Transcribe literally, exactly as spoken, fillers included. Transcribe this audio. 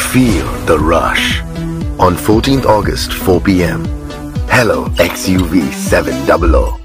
Feel the rush. On fourteenth August, four p m Hello X U V seven hundred.